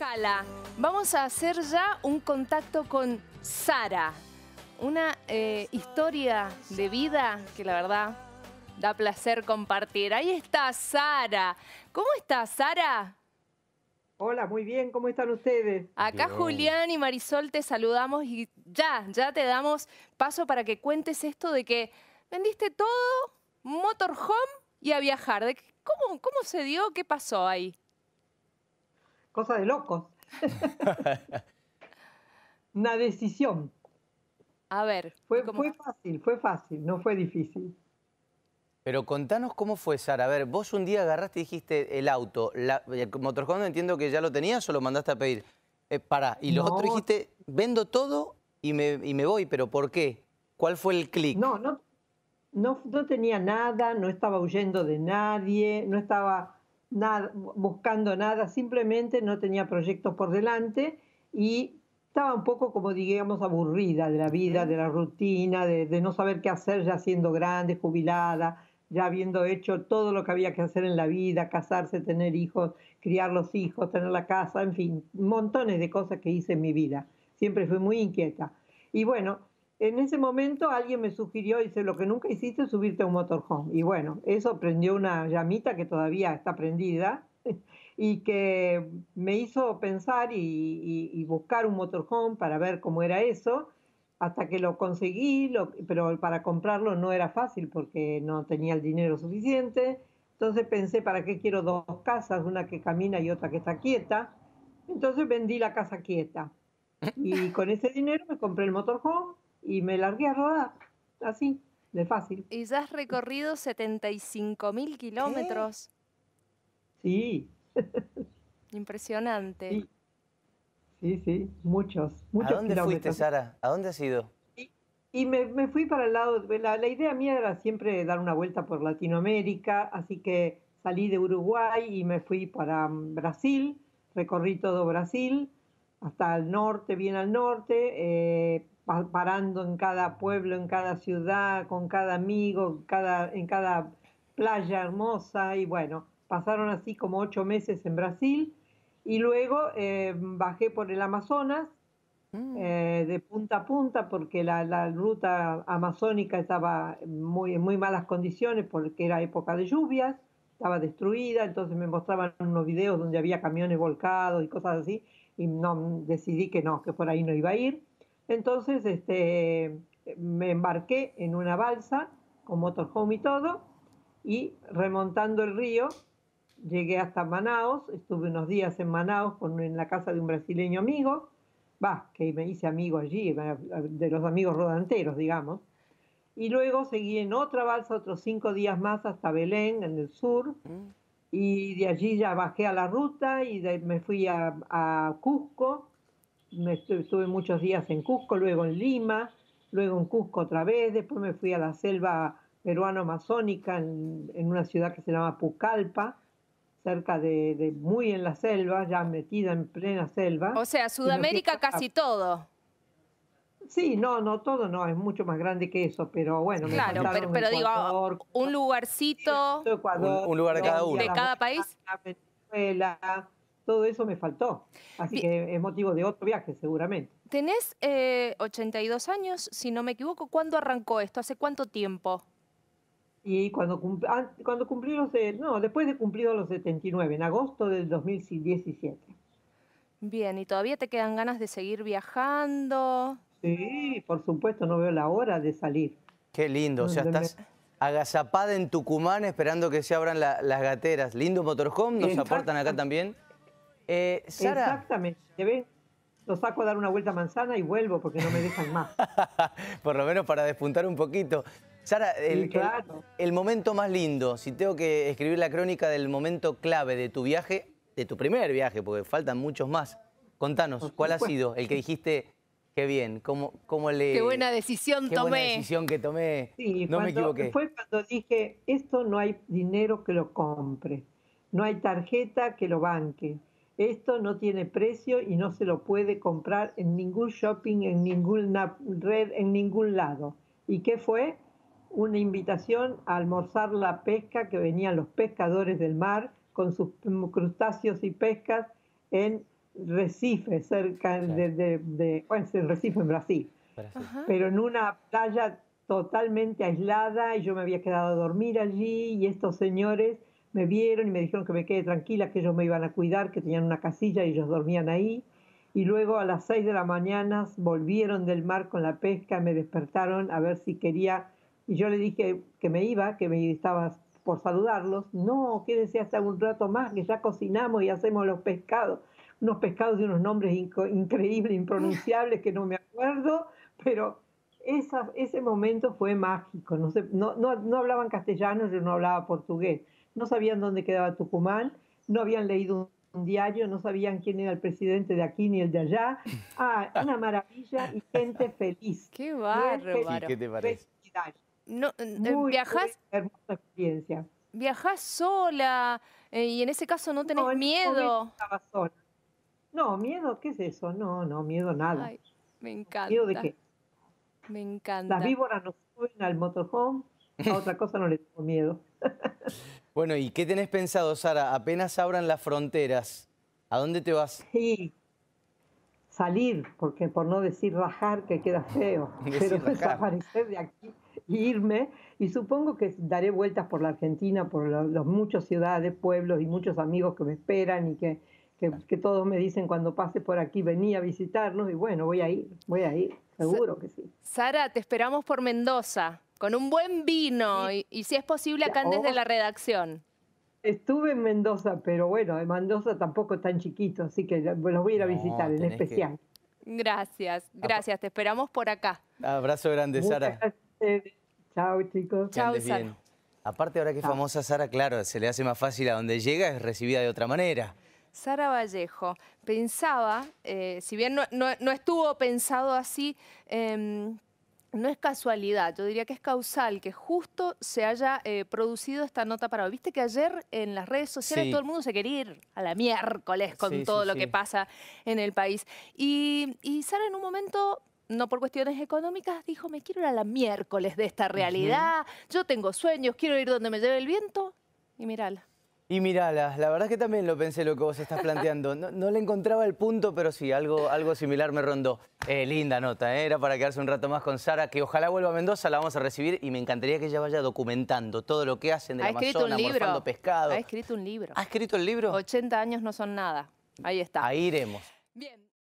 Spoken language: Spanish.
escala. Vamos a hacer ya un contacto con Sara. Una historia de vida que la verdad da placer compartir. Ahí está Sara. ¿Cómo estás, Sara? Hola, muy bien, ¿cómo están ustedes? Acá Bien. Julián y Marisol te saludamos y ya te damos paso para que cuentes esto de que vendiste todo, motorhome y a viajar. ¿Cómo se dio? ¿Qué pasó ahí? Cosa de locos. Una decisión. A ver, ¿cómo? Fue fácil, no fue difícil. Pero contanos cómo fue, Sara. A ver, vos un día agarraste y dijiste el auto, el motorhome, entiendo que ya lo tenías o lo mandaste a pedir. Pará, y lo otro No, dijiste, vendo todo y me voy, pero ¿por qué? ¿Cuál fue el clic? no tenía nada, no estaba huyendo de nadie, no estaba buscando nada, simplemente no tenía proyectos por delante y estaba un poco, como digamos, aburrida de la vida, de la rutina, de no saber qué hacer ya siendo grande, jubilada, ya habiendo hecho todo lo que había que hacer en la vida, casarse, tener hijos, criar los hijos, tener la casa, en fin, montones de cosas que hice en mi vida. Siempre fui muy inquieta. Y bueno, en ese momento alguien me sugirió, dice, lo que nunca hiciste es subirte a un motorhome. Y bueno, eso prendió una llamita que todavía está prendida y que me hizo pensar y buscar un motorhome para ver cómo era eso, hasta que lo conseguí, pero para comprarlo no era fácil porque no tenía el dinero suficiente. Entonces pensé, ¿para qué quiero dos casas? Una que camina y otra que está quieta. Entonces vendí la casa quieta. Y con ese dinero me compré el motorhome y me largué a rodar, así, de fácil. Y ya has recorrido 75.000 ¿Qué? kilómetros. Sí, Impresionante. sí, sí, muchos, ¿A muchos dónde fuiste, kilómetros. Sara? ¿A dónde has ido? Y me fui para el lado, la idea mía era siempre dar una vuelta por Latinoamérica, así que salí de Uruguay y me fui para Brasil, recorrí todo Brasil, hasta el norte, bien al norte, parando en cada pueblo, en cada ciudad, con cada amigo, en cada playa hermosa, y bueno, pasaron así como 8 meses en Brasil, y luego bajé por el Amazonas, de punta a punta porque la ruta amazónica estaba en muy malas condiciones porque era época de lluvias, estaba destruida, entonces me mostraban unos videos donde había camiones volcados y cosas así, y no, decidí que no, que por ahí no iba a ir. Entonces me embarqué en una balsa con motorhome y todo, y remontando el río, llegué hasta Manaos, estuve unos días en Manaos en la casa de un brasileño amigo, que me hice amigo allí, de los amigos rodanteros, digamos. Y luego seguí en otra balsa otros 5 días más hasta Belén, en el sur, y de allí ya bajé a la ruta y me fui a Cusco, estuve muchos días en Cusco, luego en Lima, luego en Cusco otra vez, después me fui a la selva peruano-amazónica en una ciudad que se llama Pucallpa, cerca muy en la selva, ya metida en plena selva, O sea, y me fui Sudamérica casi todo. Sí, no, todo no, es mucho más grande que eso, pero bueno, me Claro, faltaron pero digo, Ecuador, un lugarcito Ecuador, Un lugar de cada Colombia, de uno. la cada país. Guayana, Venezuela, todo eso me faltó. Así Bien, que es motivo de otro viaje, seguramente. tenés 82 años, si no me equivoco. ¿Cuándo arrancó esto? ¿Hace cuánto tiempo? Y cuando cumplí después de cumplidos los 79, en agosto del 2017. Bien, ¿y todavía te quedan ganas de seguir viajando? Sí, por supuesto, no veo la hora de salir. Qué lindo, o sea, Donde estás agazapada en Tucumán esperando que se abran las gateras. Lindo motorhome, nos aportan acá Exactamente. también. Sara, Exactamente. ¿Ven? Lo saco a dar una vuelta a manzana y vuelvo porque no me dejan más. por lo menos para despuntar un poquito. Sara, Sí, claro. el momento más lindo, si tengo que escribir la crónica del momento clave de tu viaje, de tu primer viaje, porque faltan muchos más, contanos, Por ¿cuál ha supuesto. sido el que dijiste, qué bien, Qué buena decisión qué buena tomé. decisión que tomé, Sí, no me equivoqué? fue cuando dije, esto no hay dinero que lo compre, no hay tarjeta que lo banque, esto no tiene precio y no se lo puede comprar en ningún shopping, en ninguna red, en ningún lado. ¿Y qué fue? Una invitación a almorzar la pesca que venían los pescadores del mar con sus crustáceos y pescas en Recife, cerca Claro. bueno, es el Recife en Brasil, Brasil. Ajá. pero en una playa totalmente aislada y yo me había quedado a dormir allí y estos señores me vieron y me dijeron que me quede tranquila, que ellos me iban a cuidar, que tenían una casilla y ellos dormían ahí. Y luego a las 6 de la mañana volvieron del mar con la pesca, me despertaron a ver si quería, y yo le dije que me iba, que me estaba por saludarlos. No, quédense hasta un rato más, que ya cocinamos y hacemos los pescados. Unos pescados de unos nombres increíbles, impronunciables, que no me acuerdo, pero ese momento fue mágico. No, no hablaban castellano, yo no hablaba portugués. No sabían dónde quedaba Tucumán, no habían leído un diario, no sabían quién era el presidente de aquí ni el de allá. Ah, una maravilla y gente feliz. Qué Nivel bárbaro. ¿Y qué te parece? felicidad. No, Muy ¿viajás, hermosa experiencia. viajás sola y en ese caso no tenés No, en ese momento miedo? estaba sola. No, miedo, ¿qué es eso? No, no, miedo nada. Ay, me ¿Miedo de encanta, qué? me Las encanta. víboras no suben al motorhome, a otra cosa no le tengo miedo. Bueno, ¿y qué tenés pensado, Sara? Apenas abran las fronteras, ¿a dónde te vas? Sí, salir, porque por no decir rajar, que queda feo, pero Decir rajar. desaparecer de aquí y irme. Y supongo que daré vueltas por la Argentina, por los muchas ciudades, pueblos y muchos amigos que me esperan y que todos me dicen cuando pase por aquí, vení a visitarnos. Y bueno, voy a ir, seguro que sí. Sara, te esperamos por Mendoza, con un buen vino y si es posible acá desde Oh, la redacción. estuve en Mendoza, pero bueno, en Mendoza tampoco es tan chiquito, así que los voy a ir a visitar No, en tenés que... especial. Gracias, gracias, te esperamos por acá. Abrazo grande, Muchas Sara. gracias a ustedes. Chao, chicos. Que Chau, andes Sara. bien. Aparte, ahora que es Chao. famosa Sara, claro, se le hace más fácil a donde llega, es recibida de otra manera. Sara Vallejo, pensaba, si bien no estuvo pensado así, no es casualidad, yo diría que es causal que justo se haya producido esta nota para hoy. Viste que ayer en las redes sociales Sí. todo el mundo se quería ir a la miércoles con Sí, todo sí, lo que sí. pasa en el país. Y Sara en un momento, no por cuestiones económicas, dijo, me quiero ir a la miércoles de esta realidad, yo tengo sueños, quiero ir donde me lleve el viento. Y mírala. Y mirala, la verdad es que también lo pensé lo que vos estás planteando. No le encontraba el punto, pero sí, algo similar me rondó. Linda nota, era para quedarse un rato más con Sara, que ojalá vuelva a Mendoza, la vamos a recibir y me encantaría que ella vaya documentando todo lo que hacen del Ha escrito un Amazonas, morfando libro. pescado. Ha escrito un libro. ¿Ha escrito el libro? 80 años no son nada. Ahí está. Ahí iremos. Bien.